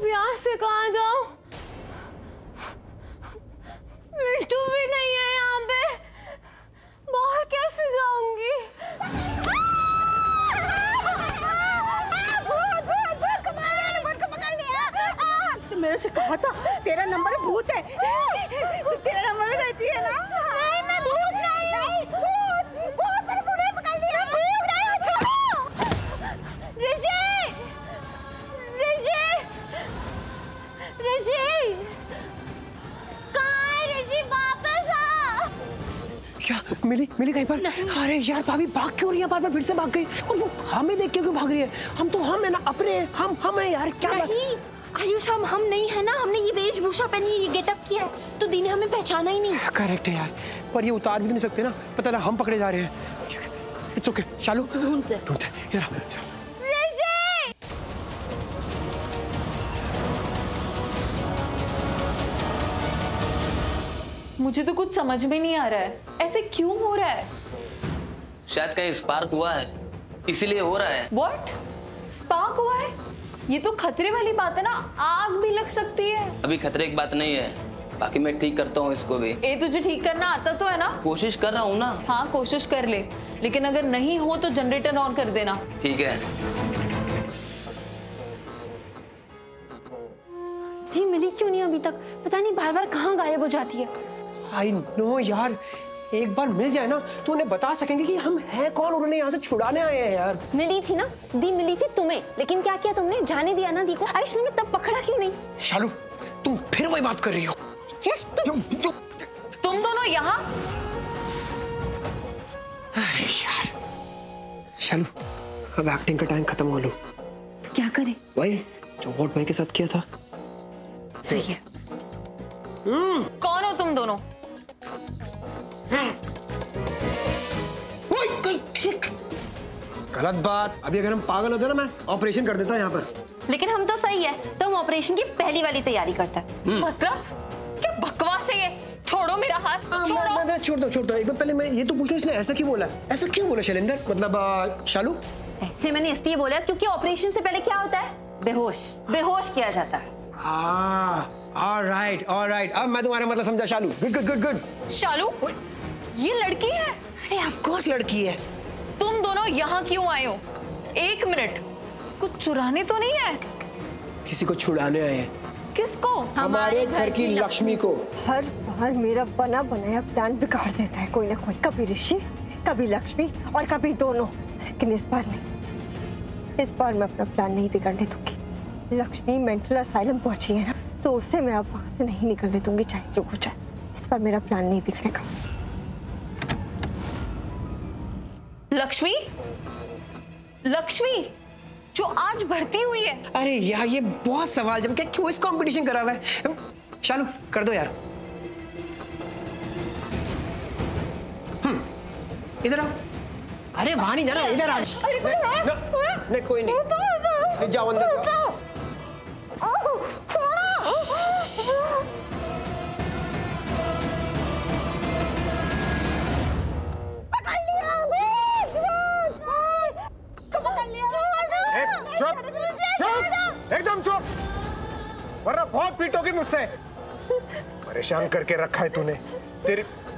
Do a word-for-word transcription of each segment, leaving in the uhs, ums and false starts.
यहाँ से कहाँ जाऊं? मिंटू भी नहीं है यहाँ पे, बाहर कैसे जाऊंगी? मेरे से कहा था तेरा नंबर भूत है, तेरा नंबर में रहती है ना? नहीं मैं भूत नहीं, नहीं भूत भूत तेरे बुढ़े पकड़ लिया, भूत नहीं, छोड़ो। ऋषि ऋषि ऋषि कहाँ है ऋषि? वापस आ। क्या मिली मिली कहीं पर? अरे यार भाभी भाग क्यों रही है बार बार? फिर से भाग गई और वो हमें देख के क्यों भाग रही है? हम तो हम है ना, अपने हम हम है यार। क्या नहीं आयुष, हम हम नहीं है ना, हमने ये वेशभूषा पहनी है, ये गेटअप किया है तो दी ने हमें पहचाना ही नहीं। करेक्ट है यार, पर ये उतार भी नहीं सकते ना, पता ना हम पकड़े जा रहे हैं। इट्स ओके, चालू ढूंढते ढूंढते यार। मुझे तो कुछ समझ में नहीं आ रहा है, ऐसे क्यों हो रहा है? शायद कहीं स्पार्क हुआ है, इसीलिए हो रहा है। What? स्पार्क हुआ है? ये तो खतरे वाली बात है ना, आग भी लग सकती है। अभी खतरे की बात नहीं है, बाकी मैं ठीक करता हूँ इसको भी। ए तुझे ठीक करना आता तो है ना? कोशिश कर रहा हूँ ना। हाँ कोशिश कर ले, लेकिन अगर नहीं हो तो जनरेटर ऑन कर देना। ठीक है। जी मिली क्यों नहीं अभी तक? पता नहीं बार बार कहाँ गायब हो जाती है। आई नो यार, एक बार मिल जाए ना तो उन्हें बता सकेंगे कि हम हैं कौन, उन्होंने यहाँ से छुड़ाने आए हैं यार। मिली थी ना दी, मिली थी तुम्हें, लेकिन क्या किया तुमने? जाने दिया ना दी को। आयुष तुमने तब पकड़ा क्यों नहीं? शालू तुम फिर वही बात कर रही हो। तुम, तुम दोनों यहाँ? अरे यार शालू, अब एक्टिंग का टाइम खत्म हो लो। तो क्या करे? वही जो वोट भाई के साथ किया था। सही है। कौन हो तुम दोनों? गलत बात। अभी अगर हम पागल होते ना, मैं ऑपरेशन कर देता यहाँ पर। लेकिन हम तो सही है, तो हम ऑपरेशन की पहली वाली तैयारी करते हैं। मतलब क्या बकवास है ये? छोड़ो मेरा हाथ, छोड़ो। मैं, मैं, मैं, छोड़ दो छोड़ दो। एक बार पहले मैं ये तो पूछूं, इसने ऐसा क्यों बोला? ऐसा क्यों बोला शैलेंद्र? मतलब आ, शालू ऐसे मैंने इसलिए बोला क्योंकि ऑपरेशन से पहले क्या होता है? बेहोश बेहोश किया जाता है। ऑलराइट ऑलराइट, अब मैं तुम्हारा मतलब समझा Shalu. Good good good good. Shalu ये लड़की है? अरे ऑफ कोर्स लड़की है। तुम दोनों यहाँ क्यों आए हो? एक मिनट, कुछ चुराने तो नहीं है? किसी को छुड़ाने आए हैं। किसको? हमारे घर की लक्ष्मी को। हर बार मेरा बना बनाया प्लान बिगाड़ देता है कोई ना कोई, कभी ऋषि कभी लक्ष्मी और कभी दोनों। लेकिन इस बार नहीं, इस बार मैं अपना प्लान नहीं बिगड़ने दूंगी। लक्ष्मी मेंटल असाइलम पहुंची है ना, तो उससे मैं अब वहां से नहीं निकलने दूंगी, चाहे जो हो जाए। इस बार मेरा प्लान नहीं बिगड़ेगा। लक्ष्मी? लक्ष्मी जो आज भर्ती हुई है? अरे यार ये बहुत सवाल जब क्या क्यों इस कंपटीशन करा हुआ है? शालू कर दो यार। हम्म इधर आओ। अरे वहां नहीं जाना, इधर आ। नहीं कोई नहीं, जाओ अंदर जाओ। चुप चुप एकदम चुप, वरना बहुत पीटोगी मुझसे। परेशान करके रखा है तूने। तेरी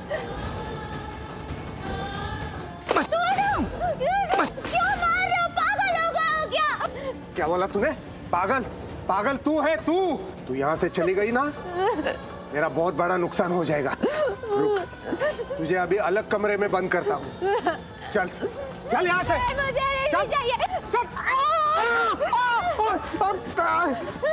क्यों मार रहे हो? पागल हो गए हो क्या? क्या बोला तूने? पागल? पागल तू है। तू तू यहाँ से चली गई ना, मेरा बहुत बड़ा नुकसान हो जाएगा। रुक, तुझे अभी अलग कमरे में बंद करता हूँ। चल चल यहाँ से। मुझे नहीं चाहिए। चल।